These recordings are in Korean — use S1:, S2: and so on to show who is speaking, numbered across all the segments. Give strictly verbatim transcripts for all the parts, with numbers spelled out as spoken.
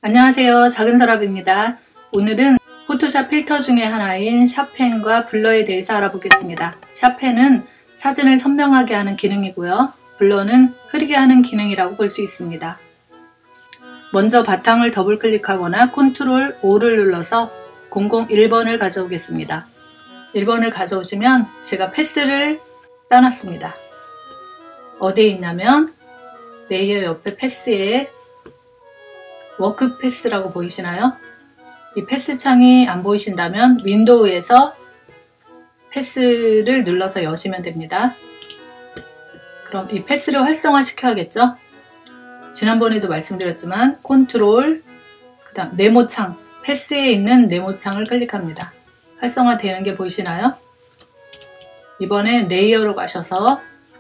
S1: 안녕하세요. 작은서랍입니다. 오늘은 포토샵 필터 중에 하나인 샤펜과 블러에 대해서 알아보겠습니다. 샤펜은 사진을 선명하게 하는 기능이고요. 블러는 흐리게 하는 기능이라고 볼 수 있습니다. 먼저 바탕을 더블 클릭하거나 컨트롤 오를 눌러서 공공일 번을 가져오겠습니다. 일 번을 가져오시면 제가 패스를 따놨습니다. 어디에 있냐면 레이어 옆에 패스에 워크 패스라고 보이시나요? 이 패스 창이 안 보이신다면 윈도우에서 패스를 눌러서 여시면 됩니다. 그럼 이 패스를 활성화 시켜야겠죠? 지난번에도 말씀드렸지만 컨트롤 그 다음 네모창, 패스에 있는 네모창을 클릭합니다. 활성화 되는 게 보이시나요? 이번엔 레이어로 가셔서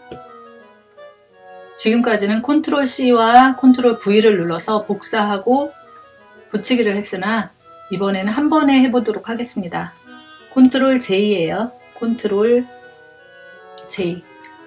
S1: 지금까지는 컨트롤 씨와 컨트롤 브이를 눌러서 복사하고 붙이기를 했으나 이번에는 한 번에 해보도록 하겠습니다. 컨트롤 제이예요. 컨트롤 제이.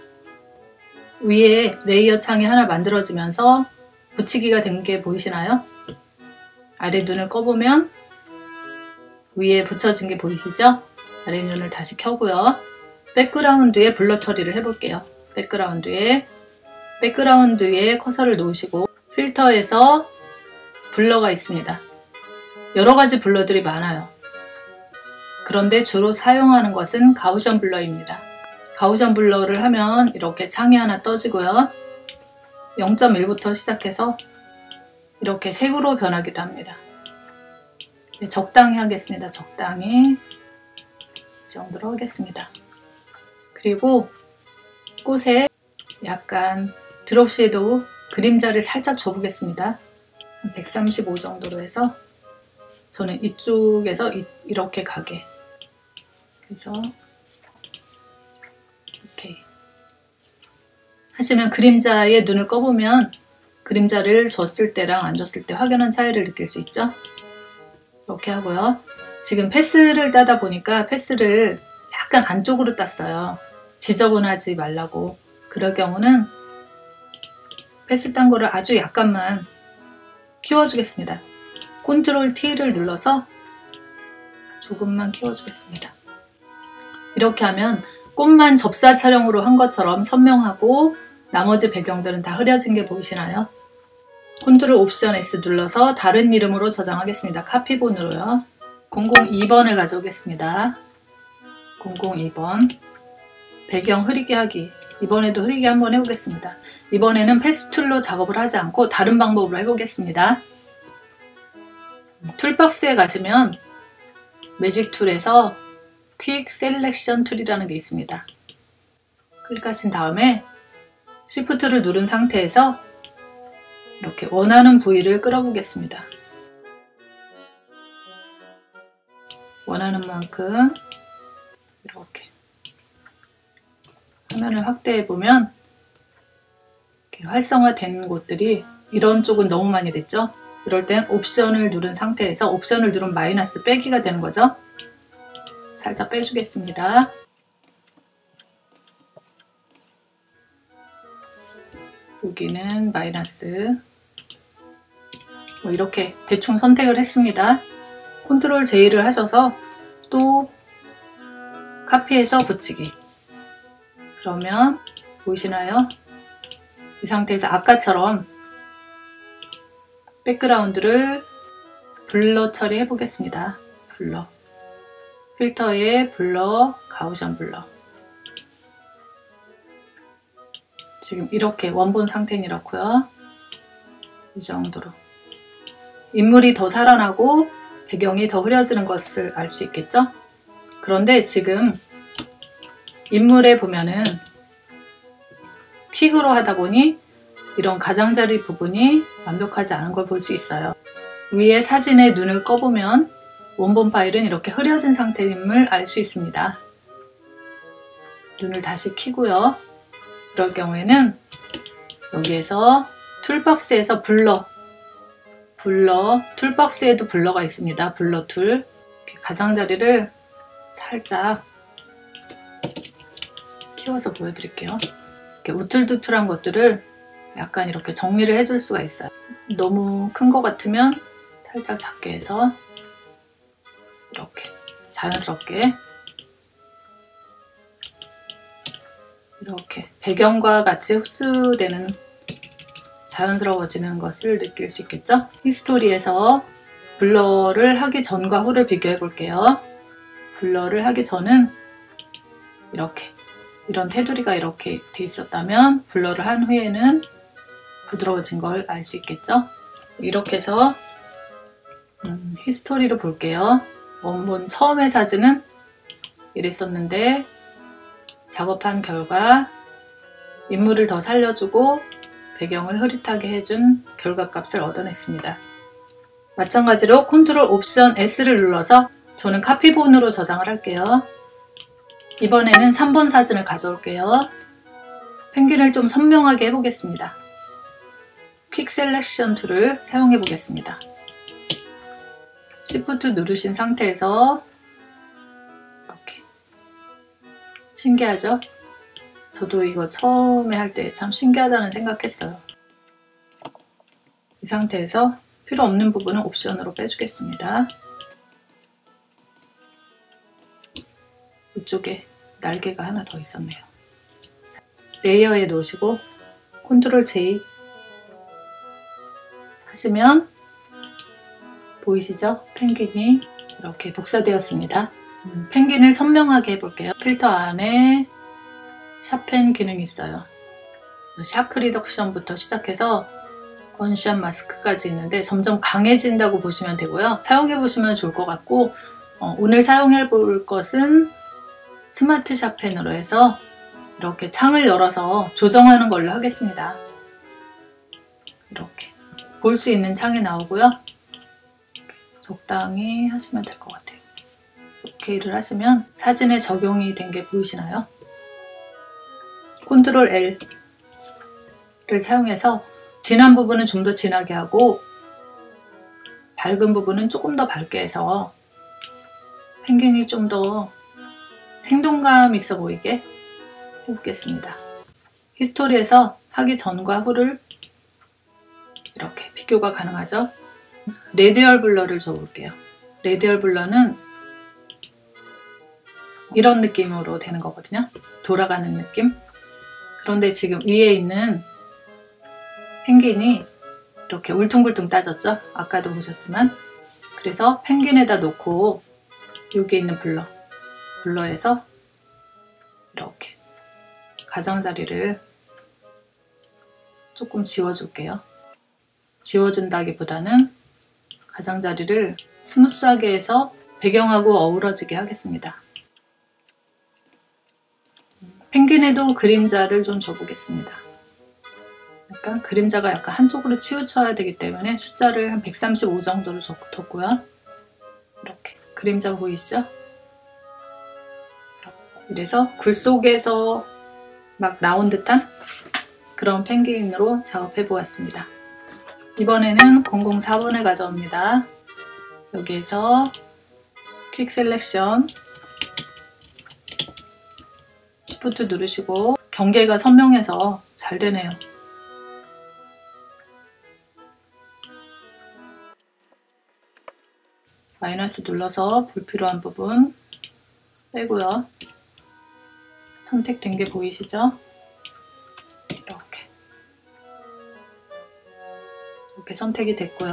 S1: 위에 레이어 창이 하나 만들어지면서 붙이기가 된 게 보이시나요? 아래 눈을 꺼보면 위에 붙여진 게 보이시죠? 아래 눈을 다시 켜고요. 백그라운드에 블러 처리를 해볼게요. 백그라운드에 백그라운드에 커서를 놓으시고 필터에서 블러가 있습니다. 여러가지 블러들이 많아요. 그런데 주로 사용하는 것은 가우션 블러입니다. 가우션 블러를 하면 이렇게 창이 하나 떠지고요. 영 점 일부터 시작해서 이렇게 색으로 변하기도 합니다. 적당히 하겠습니다. 적당히 이 정도로 하겠습니다. 그리고 꽃에 약간 드롭 섀도우 그림자를 살짝 줘보겠습니다. 백삼십오 정도로 해서 저는 이쪽에서 이, 이렇게 가게. 그래서 이렇게 하시면 그림자에 눈을 꺼보면 그림자를 줬을 때랑 안 줬을 때 확연한 차이를 느낄 수 있죠. 이렇게 하고요. 지금 패스를 따다 보니까 패스를 약간 안쪽으로 땄어요. 지저분하지 말라고. 그럴 경우는 패스 딴 거를 아주 약간만 키워주겠습니다. 컨트롤 T를 눌러서 조금만 키워주겠습니다. 이렇게 하면 꽃만 접사 촬영으로 한 것처럼 선명하고 나머지 배경들은 다 흐려진 게 보이시나요? 컨트롤 옵션 S 눌러서 다른 이름으로 저장하겠습니다. 카피본으로요. 공공이 번을 가져오겠습니다. 공공이 번 배경 흐리게 하기. 이번에도 흐리게 한번 해보겠습니다. 이번에는 패스 툴로 작업을 하지 않고 다른 방법으로 해보겠습니다. 툴박스에 가시면 매직 툴에서 퀵 셀렉션 툴이라는 게 있습니다. 클릭하신 다음에 쉬프트를 누른 상태에서 이렇게 원하는 부위를 끌어보겠습니다. 원하는 만큼 이렇게 화면을 확대해 보면 활성화된 곳들이 이런 쪽은 너무 많이 됐죠? 이럴 땐 옵션을 누른 상태에서 옵션을 누른 마이너스 빼기가 되는 거죠? 살짝 빼주겠습니다. 여기는 마이너스 뭐 이렇게 대충 선택을 했습니다. 컨트롤 제이를 하셔서 또 카피해서 붙이기. 그러면 보이시나요? 이 상태에서 아까처럼 백그라운드를 블러 처리해 보겠습니다. 블러 필터에 블러, 가우션 블러. 지금 이렇게 원본 상태는 이렇고요. 이 정도로 인물이 더 살아나고 배경이 더 흐려지는 것을 알 수 있겠죠? 그런데 지금 인물에 보면은 퀵으로 하다 보니 이런 가장자리 부분이 완벽하지 않은 걸 볼 수 있어요. 위에 사진에 눈을 꺼보면 원본 파일은 이렇게 흐려진 상태임을 알 수 있습니다. 눈을 다시 켜고요. 그럴 경우에는 여기에서 툴박스에서 블러 블러 툴박스에도 블러가 있습니다. 블러 툴 가장자리를 살짝 키워서 보여드릴게요. 이렇게 우툴투툴한 것들을 약간 이렇게 정리를 해줄 수가 있어요. 너무 큰 것 같으면 살짝 작게 해서 이렇게 자연스럽게 이렇게 배경과 같이 흡수되는 자연스러워지는 것을 느낄 수 있겠죠? 히스토리에서 블러를 하기 전과 후를 비교해 볼게요. 블러를 하기 전은 이렇게 이런 테두리가 이렇게 돼 있었다면 블러를 한 후에는 부드러워진 걸 알 수 있겠죠? 이렇게 해서 음, 히스토리로 볼게요. 원본 처음의 사진은 이랬었는데 작업한 결과 인물을 더 살려주고 배경을 흐릿하게 해준 결과값을 얻어냈습니다. 마찬가지로 컨트롤 옵션 에스를 눌러서 저는 카피본으로 저장을 할게요. 이번에는 삼 번 사진을 가져올게요. 펭귄을 좀 선명하게 해보겠습니다. 퀵 셀렉션 툴을 사용해 보겠습니다. 시프트 누르신 상태에서 이렇게 신기하죠? 저도 이거 처음에 할 때 참 신기하다는 생각했어요. 이 상태에서 필요 없는 부분은 옵션으로 빼주겠습니다. 이쪽에 날개가 하나 더 있었네요. 레이어에 놓으시고 컨트롤 제이 하시면 보이시죠? 펭귄이 이렇게 복사되었습니다. 음, 펭귄을 선명하게 해볼게요. 필터 안에 샤펜 기능이 있어요. 샤크 리덕션부터 시작해서 원샷 마스크까지 있는데 점점 강해진다고 보시면 되고요. 사용해보시면 좋을 것 같고 어, 오늘 사용해볼 것은 스마트 샤펜으로 해서 이렇게 창을 열어서 조정하는 걸로 하겠습니다. 이렇게 볼 수 있는 창이 나오고요. 적당히 하시면 될 것 같아요. 오케이를 하시면 사진에 적용이 된 게 보이시나요? 컨트롤 엘을 사용해서 진한 부분은 좀 더 진하게 하고 밝은 부분은 조금 더 밝게 해서 펭귄이 좀 더 생동감 있어 보이게 해보겠습니다. 히스토리에서 하기 전과 후를 이렇게 비교가 가능하죠. 레디얼 블러를 줘볼게요. 레디얼 블러는 이런 느낌으로 되는 거거든요. 돌아가는 느낌. 그런데 지금 위에 있는 펭귄이 이렇게 울퉁불퉁 따졌죠? 아까도 보셨지만. 그래서 펭귄에다 놓고 여기 있는 블러, 블러에서 이렇게 가장자리를 조금 지워줄게요. 지워준다기보다는 가장자리를 스무스하게 해서 배경하고 어우러지게 하겠습니다. 펭귄에도 그림자를 좀 줘보겠습니다. 약간 그림자가 약간 한쪽으로 치우쳐야 되기 때문에 숫자를 한 백삼십오 정도로 뒀고요. 이렇게 그림자 보이시죠? 이래서 굴 속에서 막 나온 듯한 그런 펭귄으로 작업해 보았습니다. 이번에는 공공사 번을 가져옵니다. 여기에서 퀵 셀렉션 시프트 누르시고 경계가 선명해서 잘 되네요. 마이너스 눌러서 불필요한 부분 빼고요. 선택된 게 보이시죠? 이렇게 이렇게 선택이 됐고요.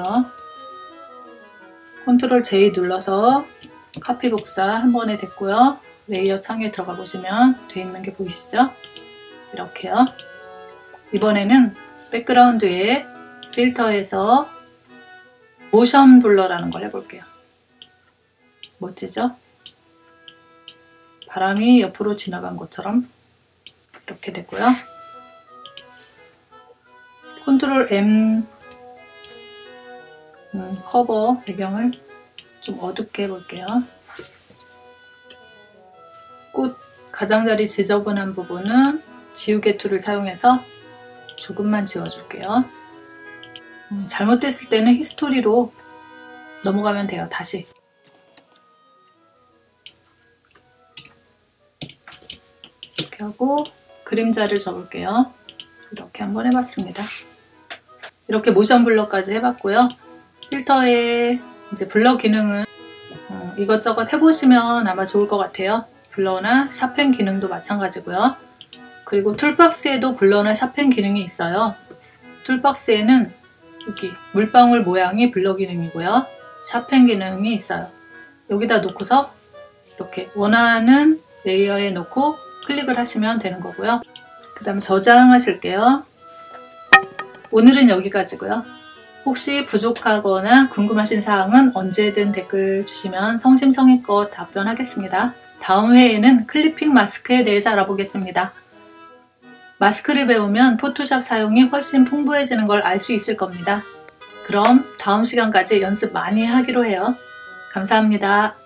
S1: 컨트롤 제이 눌러서 카피 복사 한 번에 됐고요. 레이어 창에 들어가 보시면 돼 있는 게 보이시죠? 이렇게요. 이번에는 백그라운드에 필터에서 모션 블러라는 걸 해볼게요. 멋지죠? 바람이 옆으로 지나간 것처럼 이렇게 됐고요. 컨트롤 엠 음, 커버 배경을 좀 어둡게 해볼게요. 꽃 가장자리 지저분한 부분은 지우개 툴을 사용해서 조금만 지워줄게요. 음, 잘못됐을 때는 히스토리로 넘어가면 돼요. 다시 이렇게 하고 그림자를 줘볼게요. 이렇게 한번 해봤습니다. 이렇게 모션 블러까지 해봤고요. 필터에 이제 블러 기능은 어, 이것저것 해보시면 아마 좋을 것 같아요. 블러나 샤펜 기능도 마찬가지고요. 그리고 툴박스에도 블러나 샤펜 기능이 있어요. 툴박스에는 여기 물방울 모양이 블러 기능이고요. 샤펜 기능이 있어요. 여기다 놓고서 이렇게 원하는 레이어에 놓고 클릭을 하시면 되는 거고요. 그 다음에 저장하실게요. 오늘은 여기까지고요. 혹시 부족하거나 궁금하신 사항은 언제든 댓글 주시면 성심성의껏 답변하겠습니다. 다음 회에는 클리핑 마스크에 대해서 알아보겠습니다. 마스크를 배우면 포토샵 사용이 훨씬 풍부해지는 걸 알 수 있을 겁니다. 그럼 다음 시간까지 연습 많이 하기로 해요. 감사합니다.